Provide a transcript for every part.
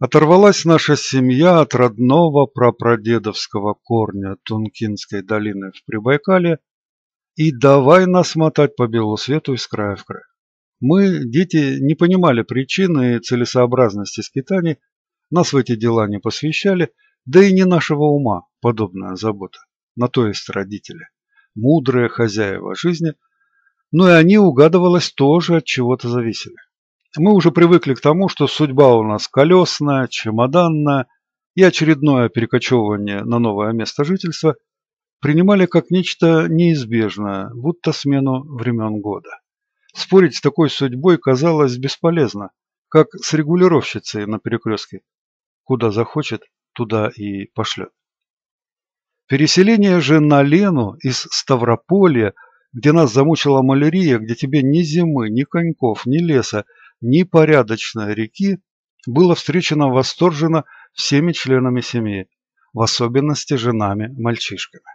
Оторвалась наша семья от родного прапрадедовского корня Тункинской долины в Прибайкале и давай нас мотать по белу свету из края в край. Мы, дети, не понимали причины и целесообразности скитаний, нас в эти дела не посвящали, да и не нашего ума подобная забота. На то есть родители, мудрые хозяева жизни, но и они, угадывалось, тоже от чего-то зависели. Мы уже привыкли к тому, что судьба у нас колесная, чемоданная, и очередное перекочевывание на новое место жительства принимали как нечто неизбежное, будто смену времен года. Спорить с такой судьбой казалось бесполезно, как с регулировщицей на перекрестке. Куда захочет, туда и пошлет. Переселение же на Лену из Ставрополья, где нас замучила малярия, где тебе ни зимы, ни коньков, ни леса, ни порядочной реки, было встречено восторженно всеми членами семьи, в особенности женами, мальчишками.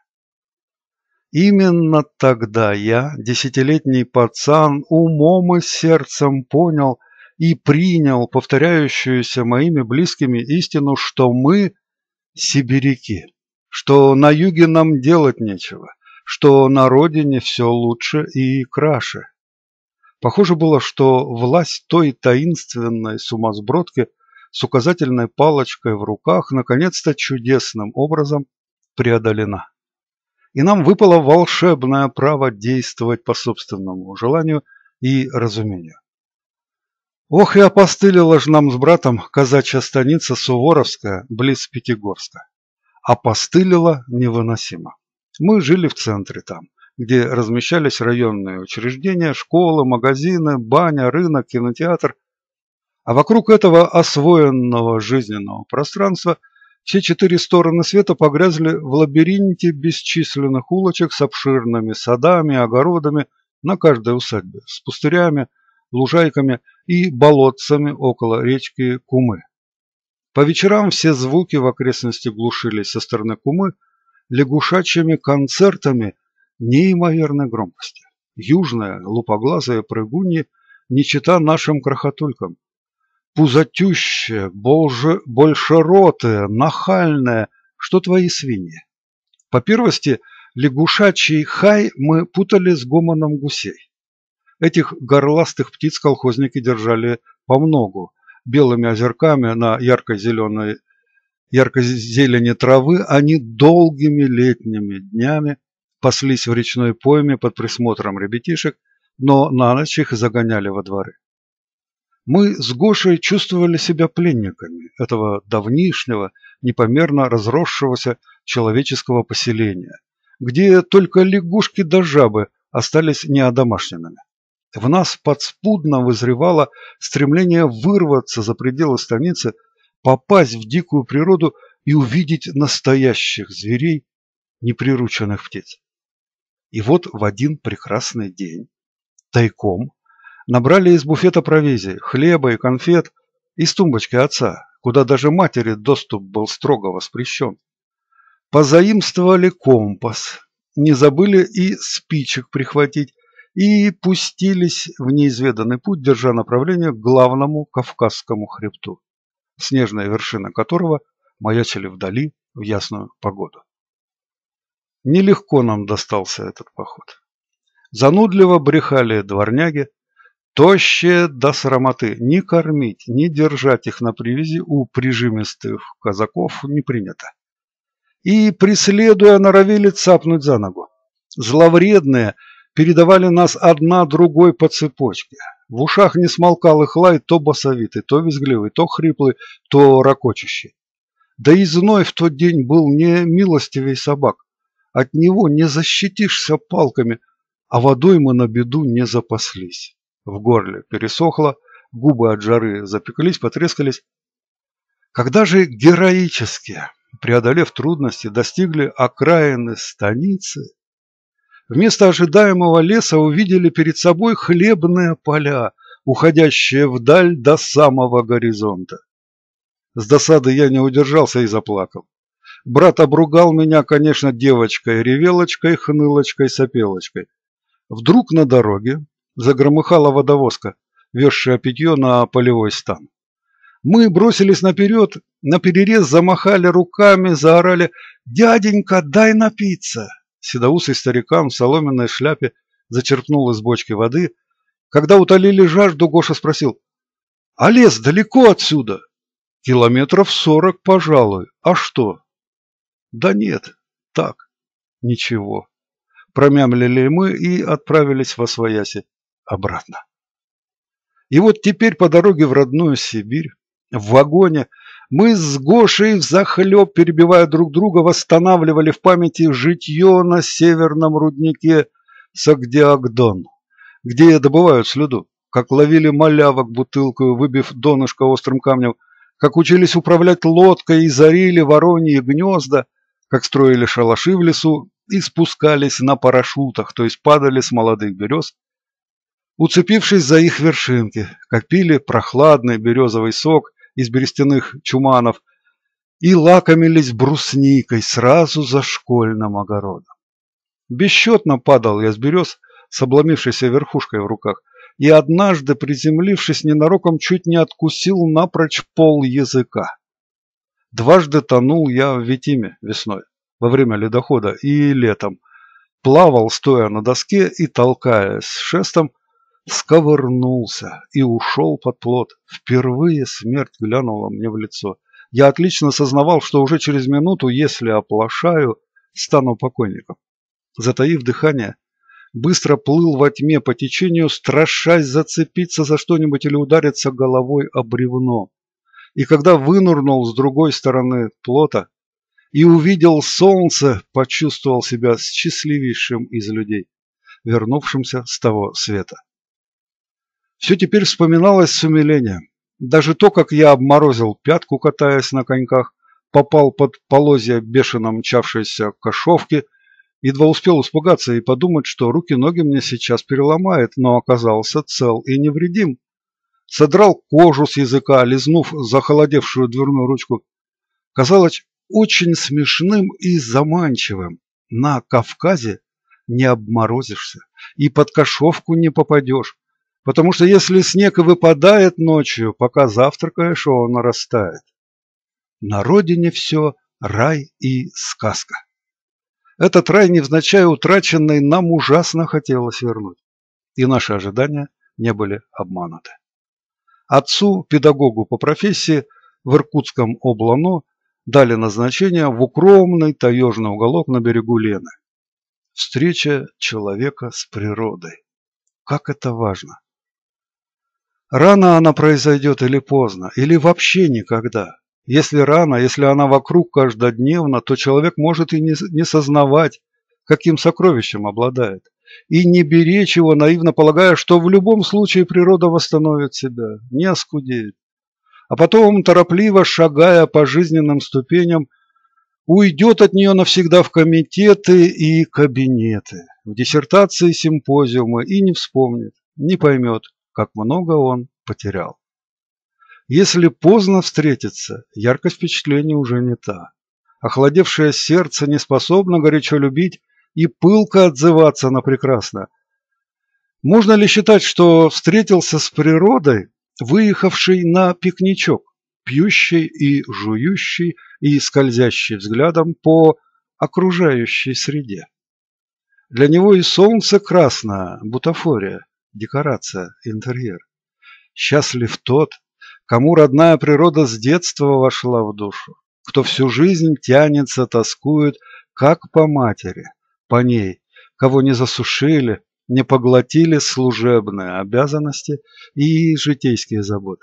Именно тогда я, десятилетний пацан, умом и сердцем понял и принял повторяющуюся моими близкими истину, что мы сибиряки, что на юге нам делать нечего, что на родине все лучше и краше. Похоже было, что власть той таинственной сумасбродки с указательной палочкой в руках наконец-то чудесным образом преодолена. И нам выпало волшебное право действовать по собственному желанию и разумению. Ох, и опостылила же нам с братом казачья станица Суворовская близ Пятигорска. Опостылила невыносимо. Мы жили в центре там, где размещались районные учреждения, школы, магазины, баня, рынок, кинотеатр. А вокруг этого освоенного жизненного пространства все четыре стороны света погрязли в лабиринте бесчисленных улочек с обширными садами, огородами на каждой усадьбе, с пустырями, лужайками и болотцами около речки Кумы. По вечерам все звуки в окрестности глушились со стороны Кумы лягушачьими концертами неимоверной громкости. Южные, лупоглазые прыгуньи не чета нашим крохотулькам. Пузатющие, большеротые, нахальные, что твои свиньи. По первости, лягушачий хай мы путали с гомоном гусей. Этих горластых птиц колхозники держали помногу. Белыми озерками на ярко-зелени травы они долгими летними днями паслись в речной пойме под присмотром ребятишек, но на ночь их загоняли во дворы. Мы с Гошей чувствовали себя пленниками этого давнишнего, непомерно разросшегося человеческого поселения, где только лягушки да жабы остались неодомашненными. В нас подспудно вызревало стремление вырваться за пределы станицы, попасть в дикую природу и увидеть настоящих зверей, неприрученных птиц. И вот в один прекрасный день тайком набрали из буфета провизии, хлеба и конфет из тумбочки отца, куда даже матери доступ был строго воспрещен. Позаимствовали компас, не забыли и спичек прихватить, и пустились в неизведанный путь, держа направление к главному Кавказскому хребту, снежная вершина которого маячили вдали в ясную погоду. Нелегко нам достался этот поход. Занудливо брехали дворняги, тощие до срамоты. Ни кормить, ни держать их на привязи у прижимистых казаков не принято. И, преследуя, норовили цапнуть за ногу. Зловредные передавали нас одна другой по цепочке. В ушах не смолкал их лай, то басовитый, то визгливый, то хриплый, то ракочущий. Да и зной в тот день был не милостивей собак. От него не защитишься палками, а водой мы на беду не запаслись. В горле пересохло, губы от жары запеклись, потрескались. Когда же героически, преодолев трудности, достигли окраины станицы, вместо ожидаемого леса увидели перед собой хлебные поля, уходящие вдаль до самого горизонта. С досады я не удержался и заплакал. Брат обругал меня, конечно, девочкой-ревелочкой, хнылочкой-сопелочкой. Вдруг на дороге загромыхала водовозка, везшая питье на полевой стан. Мы бросились наперед, наперерез замахали руками, заорали: «Дяденька, дай напиться!» Седоусый старикан в соломенной шляпе зачерпнул из бочки воды. Когда утолили жажду, Гоша спросил: «А лес далеко отсюда?» «Километров 40, пожалуй. А что?» «Да нет, так, ничего», – промямлили мы и отправились восвояси обратно. И вот теперь по дороге в родную Сибирь, в вагоне, мы с Гошей взахлеб, перебивая друг друга, восстанавливали в памяти житье на северном руднике Сагдиагдон, где добывают слюду, как ловили малявок бутылкою, выбив донышко острым камнем, как учились управлять лодкой и зарили вороньи гнезда, как строили шалаши в лесу и спускались на парашютах, то есть падали с молодых берез, уцепившись за их вершинки, как пили прохладный березовый сок из берестяных чуманов и лакомились брусникой сразу за школьным огородом. Бесчетно падал я с берез с обломившейся верхушкой в руках, и однажды, приземлившись ненароком, чуть не откусил напрочь пол языка. Дважды тонул я в Витиме весной, во время ледохода, и летом. Плавал, стоя на доске и, толкаясь шестом, сковырнулся и ушел под плот. Впервые смерть глянула мне в лицо. Я отлично сознавал, что уже через минуту, если оплошаю, стану покойником. Затаив дыхание, быстро плыл во тьме по течению, страшась зацепиться за что-нибудь или удариться головой о бревно. И когда вынырнул с другой стороны плота и увидел солнце, почувствовал себя счастливейшим из людей, вернувшимся с того света. Все теперь вспоминалось с умилением. Даже то, как я обморозил пятку, катаясь на коньках, попал под полозья бешено мчавшейся кошовки, едва успел испугаться и подумать, что руки-ноги мне сейчас переломает, но оказался цел и невредим. Содрал кожу с языка, лизнув захолодевшую дверную ручку. Казалось очень смешным и заманчивым. На Кавказе не обморозишься и под кошовку не попадешь, потому что если снег и выпадает ночью, пока завтракаешь, он растает. На родине все рай и сказка. Этот рай, невзначай утраченный, нам ужасно хотелось вернуть, и наши ожидания не были обмануты. Отцу, педагогу по профессии, в Иркутском облано дали назначение в укромный таежный уголок на берегу Лены. Встреча человека с природой. Как это важно! Рано она произойдет или поздно, или вообще никогда. Если рано, если она вокруг каждодневно, то человек может и не сознавать, каким сокровищем обладает, и не беречь его, наивно полагая, что в любом случае природа восстановит себя, не оскудеет. А потом, торопливо шагая по жизненным ступеням, уйдет от нее навсегда в комитеты и кабинеты, в диссертации, симпозиумы и не вспомнит, не поймет, как много он потерял. Если поздно встретиться, яркость впечатления уже не та. Охладевшее сердце не способно горячо любить и пылко отзываться на прекрасное. Можно ли считать, что встретился с природой, выехавший на пикничок, пьющий и жующий и скользящий взглядом по окружающей среде? Для него и солнце красное, бутафория, декорация, интерьер. Счастлив тот, кому родная природа с детства вошла в душу, кто всю жизнь тянется, тоскует, как по матери, по ней, кого не засушили, не поглотили служебные обязанности и житейские заботы.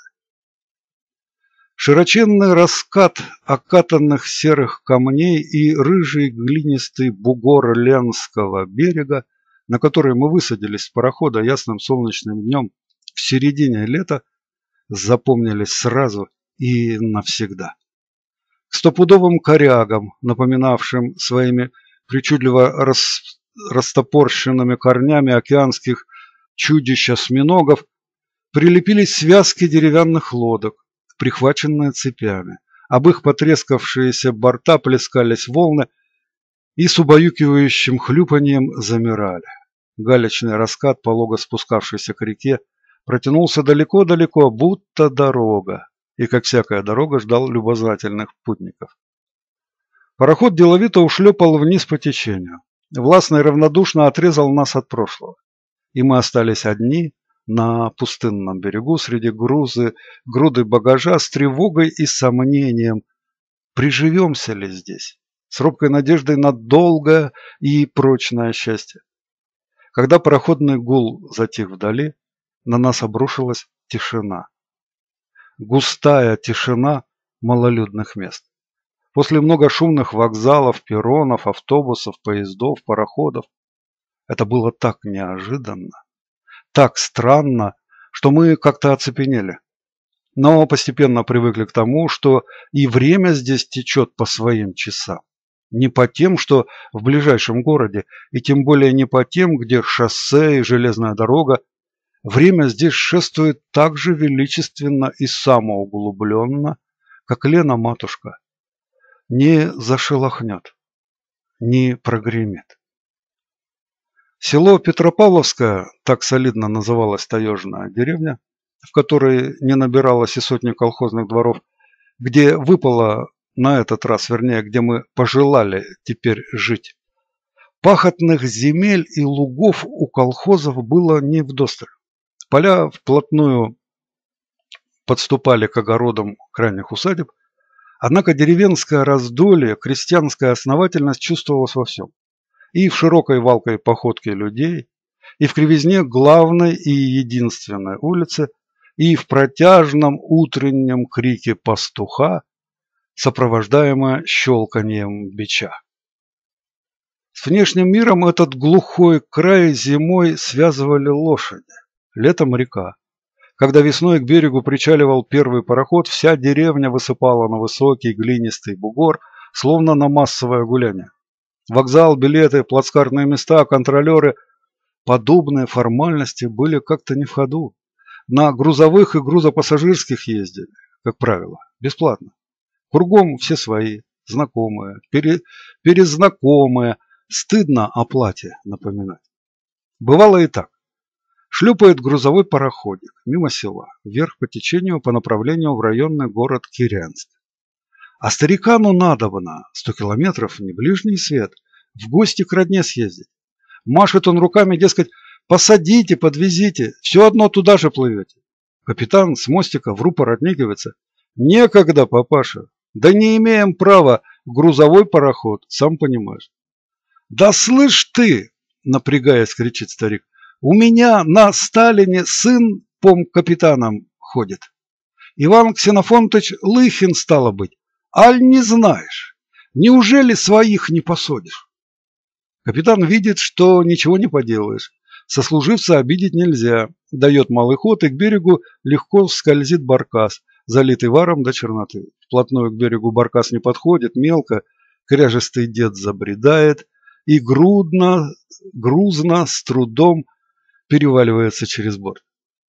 Широченный раскат окатанных серых камней и рыжий глинистый бугор Ленского берега, на который мы высадились с парохода ясным солнечным днем в середине лета, запомнились сразу и навсегда. К стопудовым корягам, напоминавшим своими причудливо растопорщенными корнями океанских чудищ-осьминогов, прилепились связки деревянных лодок, прихваченные цепями. Об их потрескавшиеся борта плескались волны и с убаюкивающим хлюпаньем замирали. Галечный раскат, полого спускавшийся к реке, протянулся далеко-далеко, будто дорога. и, как всякая дорога, ждал любознательных путников. Пароход деловито ушлепал вниз по течению. Властно и равнодушно отрезал нас от прошлого. И мы остались одни на пустынном берегу среди груды багажа с тревогой и сомнением, приживемся ли здесь, с робкой надеждой на долгое и прочное счастье. Когда пароходный гул затих вдали, на нас обрушилась тишина. Густая тишина малолюдных мест. После многошумных вокзалов, перронов, автобусов, поездов, пароходов. Это было так неожиданно, так странно, что мы как-то оцепенели. Но постепенно привыкли к тому, что и время здесь течет по своим часам. Не по тем, что в ближайшем городе, и тем более не по тем, где шоссе и железная дорога. Время здесь шествует так же величественно и самоуглубленно, как Лена-матушка. Не зашелохнет, не прогремит. Село Петропавловское, так солидно называлась таежная деревня, в которой не набиралось и сотни колхозных дворов, где выпало на этот раз, вернее, где мы пожелали теперь жить. Пахотных земель и лугов у колхозов было не вдосталь. Поля вплотную подступали к огородам крайних усадеб, однако деревенское раздолье, крестьянская основательность чувствовалась во всем. И в широкой валкой походке людей, и в кривизне главной и единственной улицы, и в протяжном утреннем крике пастуха, сопровождаемое щелканьем бича. С внешним миром этот глухой край зимой связывали лошади, летом река. Когда весной к берегу причаливал первый пароход, вся деревня высыпала на высокий глинистый бугор, словно на массовое гуляние. Вокзал, билеты, плацкартные места, контролеры – подобные формальности были как-то не в ходу. На грузовых и грузопассажирских ездили, как правило, бесплатно. Кругом все свои, знакомые, перезнакомые. Стыдно о плате напоминать. Бывало и так. Шлепает грузовой пароходик мимо села, вверх по течению по направлению в районный город Кирянск. А старикану надобно 100 километров, не ближний свет, в гости к родне съездить. Машет он руками, дескать, посадите, подвезите, все одно туда же плывете. Капитан с мостика в рупор отнекивается. Некогда, папаша, да не имеем права, грузовой пароход, сам понимаешь. Да слышь ты, напрягаясь, кричит старик, у меня на Сталине сын помкапитаном ходит. Иван Ксенофонтович Лыхин, стало быть. Аль не знаешь? Неужели своих не посадишь? Капитан видит, что ничего не поделаешь. Сослуживца обидеть нельзя. Дает малый ход, и к берегу легко скользит баркас, залитый варом до черноты. Вплотную к берегу баркас не подходит, мелко. Кряжестый дед забредает и грузно, с трудом переваливается через борт.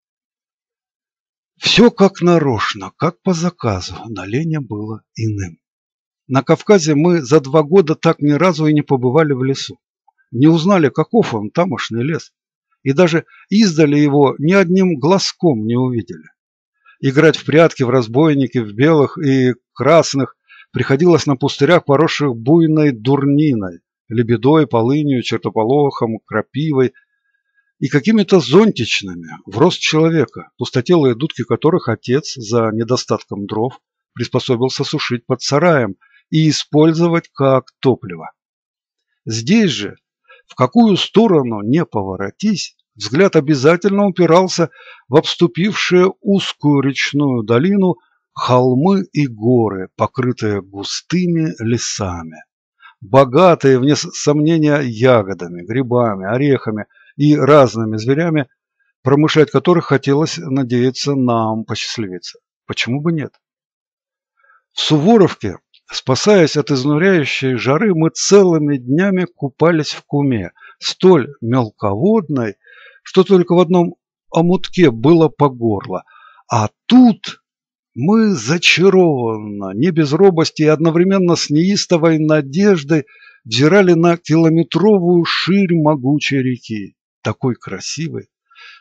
Все как нарочно, как по заказу, на Лене было иным. На Кавказе мы за 2 года так ни разу и не побывали в лесу. Не узнали, каков он, тамошний лес. И даже издали его ни одним глазком не увидели. Играть в прятки, в разбойники, в белых и красных приходилось на пустырях, поросших буйной дурниной, лебедой, полынью, чертополохом, крапивой и какими-то зонтичными, в рост человека, пустотелые дудки которых отец за недостатком дров приспособился сушить под сараем и использовать как топливо. Здесь же, в какую сторону не поворотись, взгляд обязательно упирался в обступившие узкую речную долину холмы и горы, покрытые густыми лесами, богатые, вне сомнения, ягодами, грибами, орехами и разными зверями, промышлять которых хотелось надеяться нам посчастливиться. Почему бы нет? В Суворовке, спасаясь от изнуряющей жары, мы целыми днями купались в куме, столь мелководной, что только в одном омутке было по горло. А тут мы зачарованно, не без робости и одновременно с неистовой надеждой взирали на километровую ширь могучей реки, такой красивой,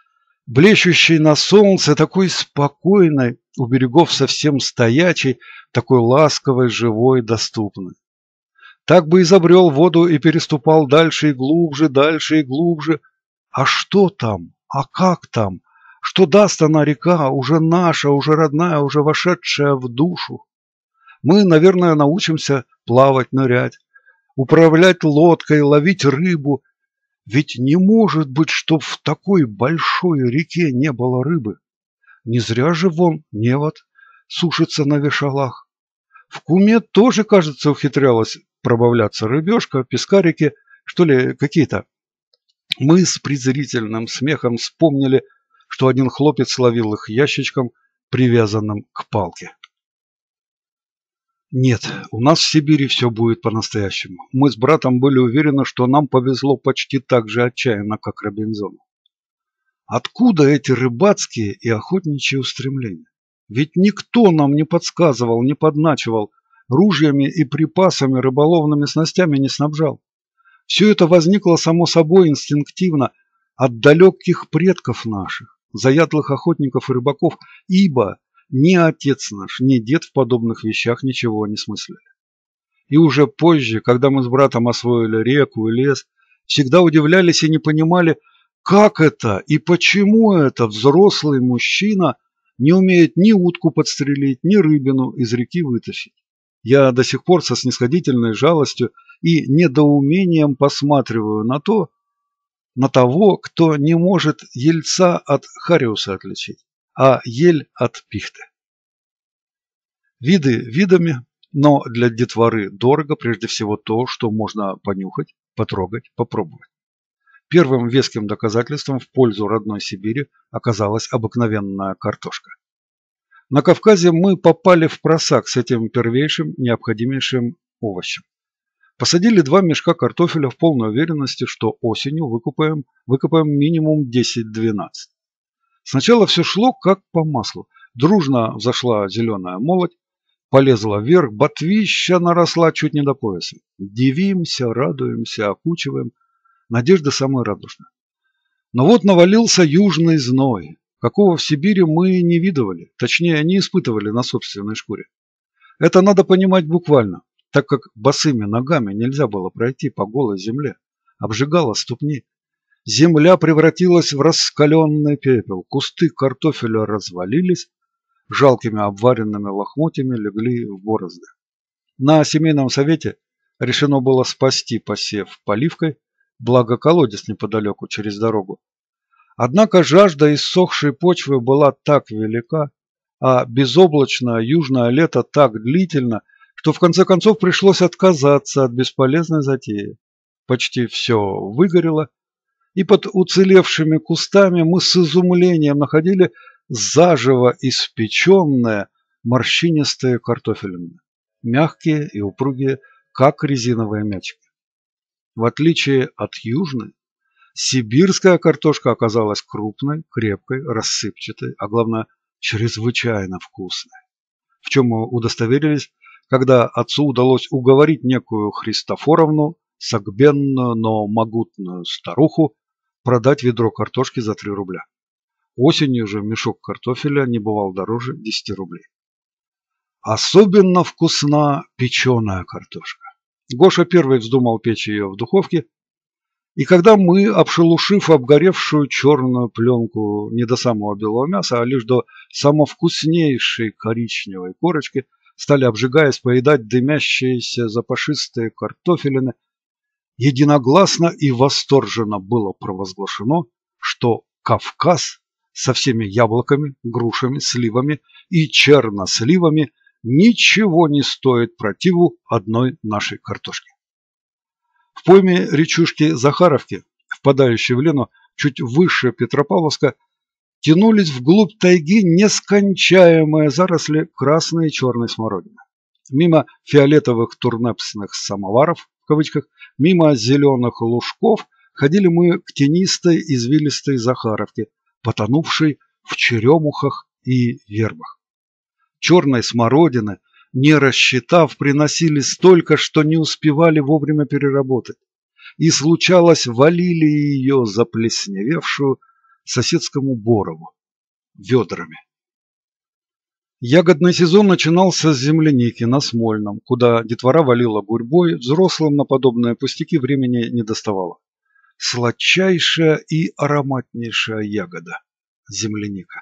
блещущей на солнце, такой спокойной, у берегов совсем стоячей, такой ласковой, живой, доступной. Так бы изобрел воду и переступал дальше и глубже, дальше и глубже. А что там? А как там? Что даст она, река, уже наша, уже родная, уже вошедшая в душу? Мы, наверное, научимся плавать, нырять, управлять лодкой, ловить рыбу. Ведь не может быть, чтоб в такой большой реке не было рыбы. Не зря же вон невод сушится на вешалах. В Куме тоже, кажется, ухитрялась пробавляться рыбешка, пескарики, что ли, какие-то. Мы с презрительным смехом вспомнили, что один хлопец ловил их ящичком, привязанным к палке. Нет, у нас в Сибири все будет по-настоящему. Мы с братом были уверены, что нам повезло почти так же отчаянно, как Робинзону. Откуда эти рыбацкие и охотничьи устремления? Ведь никто нам не подсказывал, не подначивал, ружьями и припасами, рыболовными снастями не снабжал. Все это возникло само собой инстинктивно от далеких предков наших, заядлых охотников и рыбаков, ибо ни отец наш, ни дед в подобных вещах ничего не смыслили. И уже позже, когда мы с братом освоили реку и лес, всегда удивлялись и не понимали, как это и почему это взрослый мужчина не умеет ни утку подстрелить, ни рыбину из реки вытащить. Я до сих пор со снисходительной жалостью и недоумением посматриваю на того, кто не может ельца от хариуса отличить, а ель от пихты. Виды видами, но для детворы дорого прежде всего то, что можно понюхать, потрогать, попробовать. Первым веским доказательством в пользу родной Сибири оказалась обыкновенная картошка. На Кавказе мы попали в просак с этим первейшим, необходимейшим овощем. Посадили 2 мешка картофеля в полной уверенности, что осенью выкопаем минимум 10-12. Сначала все шло как по маслу. Дружно взошла зеленая молодь, полезла вверх, ботвища наросла чуть не до пояса. Дивимся, радуемся, окучиваем. Надежда самая радужная. Но вот навалился южный зной, какого в Сибири мы не видывали, точнее не испытывали на собственной шкуре. Это надо понимать буквально, так как босыми ногами нельзя было пройти по голой земле, обжигало ступни. Земля превратилась в раскаленный пепел, кусты картофеля развалились, жалкими обваренными лохмотьями легли в борозды. На семейном совете решено было спасти посев поливкой, благо колодец неподалеку через дорогу. Однако жажда иссохшей почвы была так велика, а безоблачное южное лето так длительно, что в конце концов пришлось отказаться от бесполезной затеи. Почти все выгорело, и под уцелевшими кустами мы с изумлением находили заживо испеченные морщинистые картофелины, мягкие и упругие, как резиновые мячики. В отличие от южной, сибирская картошка оказалась крупной, крепкой, рассыпчатой, а главное, чрезвычайно вкусной. В чем мы удостоверились, когда отцу удалось уговорить некую Христофоровну, согбенную, но могутную старуху, продать ведро картошки за 3 рубля. Осенью же мешок картофеля не бывал дороже 10 рублей. Особенно вкусна печеная картошка. Гоша первый вздумал печь ее в духовке, и когда мы, обшелушив обгоревшую черную пленку не до самого белого мяса, а лишь до самовкуснейшей коричневой корочки, стали, обжигаясь, поедать дымящиеся запашистые картофелины, единогласно и восторженно было провозглашено, что Кавказ со всеми яблоками, грушами, сливами и черносливами ничего не стоит противу одной нашей картошки. В пойме речушки Захаровки, впадающей в Лену чуть выше Петропавловска, тянулись вглубь тайги нескончаемые заросли красной и черной смородины. Мимо фиолетовых турнепсных самоваров, в кавычках, мимо зеленых лужков ходили мы к тенистой извилистой Захаровке, потонувшей в черемухах и вербах. Черной смородины, не рассчитав, приносили столько, что не успевали вовремя переработать. И случалось, валили ее заплесневевшую, соседскому Борову ведрами. Ягодный сезон начинался с земляники на Смольном, куда детвора валила гурьбой, взрослым на подобные пустяки времени не доставало. Сладчайшая и ароматнейшая ягода – земляника.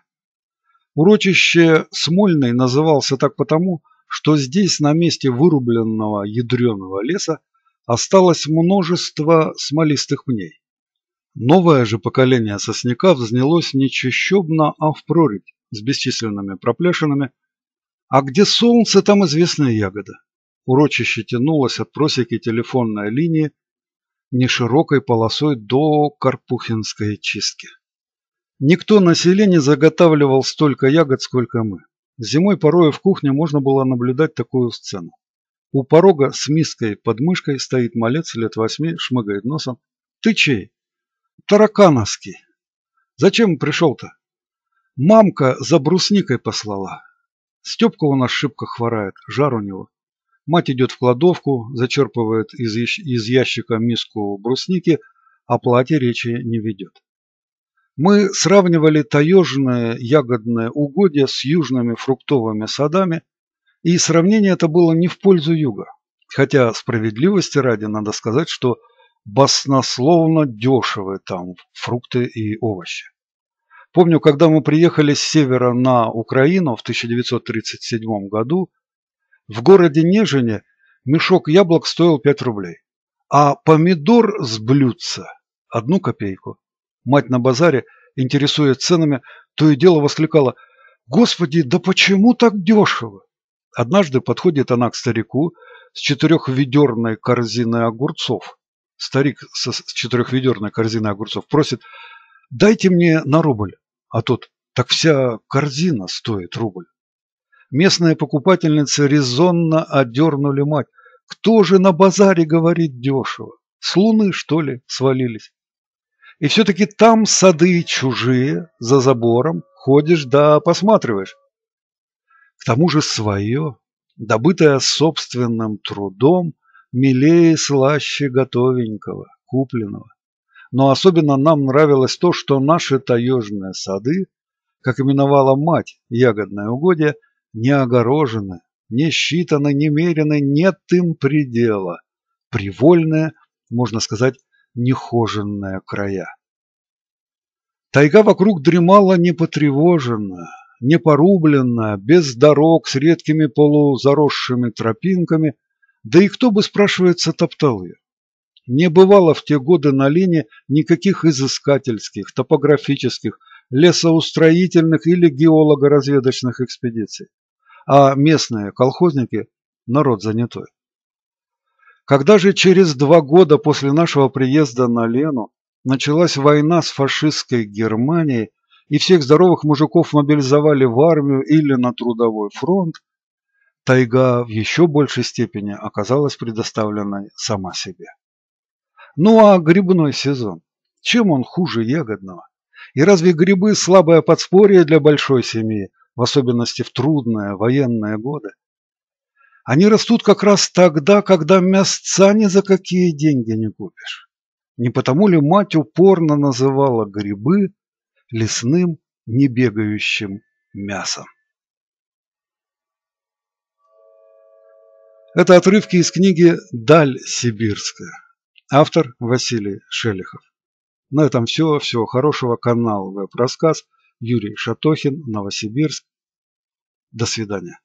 Урочище Смольный назывался так потому, что здесь на месте вырубленного ядреного леса осталось множество смолистых пней. Новое же поколение сосняка взнялось не чащобно, а в прорубь с бесчисленными проплешинами, а где солнце, там известная ягода. Урочище тянулось от просеки телефонной линии неширокой полосой до Карпухинской чистки. Никто на селе не заготавливал столько ягод, сколько мы. Зимой порой в кухне можно было наблюдать такую сцену. У порога с миской под мышкой стоит малец лет 8, шмыгает носом. «Ты чей?» «Таракановский». «Зачем пришел-то?» «Мамка за брусникой послала. Степка у нас шибко хворает, жар у него». Мать идет в кладовку, зачерпывает из ящика миску брусники, о плате речи не ведет. Мы сравнивали таежные ягодные угодья с южными фруктовыми садами, и сравнение это было не в пользу юга. Хотя справедливости ради надо сказать, что баснословно дешевы там фрукты и овощи. Помню, когда мы приехали с севера на Украину в 1937 году, в городе Нежине мешок яблок стоил 5 рублей, а помидор с блюдца – 1 копейку. Мать на базаре, интересуясь ценами, то и дело воскликала: «Господи, да почему так дешево?» Однажды подходит она к старику с 4-ведерной корзиной огурцов. Старик с 4-ведерной корзиной огурцов просит: «Дайте мне на рубль». А тот: «Так вся корзина стоит рубль». Местные покупательницы резонно одернули мать: «Кто же на базаре говорит дешево? С луны, что ли, свалились?» И все-таки там сады чужие, за забором, ходишь да посматриваешь. К тому же свое, добытое собственным трудом, милее и слаще готовенького, купленного. Но особенно нам нравилось то, что наши таежные сады, как именовала мать ягодное угодье, не огорожены, не считаны, не мерены, нет им предела. Привольные, можно сказать, нехоженные края. Тайга вокруг дремала непотревоженная, непорубленная, без дорог, с редкими полузаросшими тропинками, да и кто бы, спрашивается, топтал ее. Не бывало в те годы на линии никаких изыскательских, топографических, лесоустроительных или геолого-разведочных экспедиций, а местные колхозники – народ занятой. Когда же через 2 года после нашего приезда на Лену началась война с фашистской Германией, и всех здоровых мужиков мобилизовали в армию или на трудовой фронт, тайга в еще большей степени оказалась предоставленной сама себе. Ну а грибной сезон? Чем он хуже ягодного? И разве грибы слабое подспорье для большой семьи, в особенности в трудные военные годы? Они растут как раз тогда, когда мясца ни за какие деньги не купишь. Не потому ли мать упорно называла грибы лесным небегающим мясом? Это отрывки из книги «Даль сибирская». Автор Василий Шелихов. На этом все. Всего хорошего. Канал Веб-рассказ. Юрий Шатохин, Новосибирск. До свидания.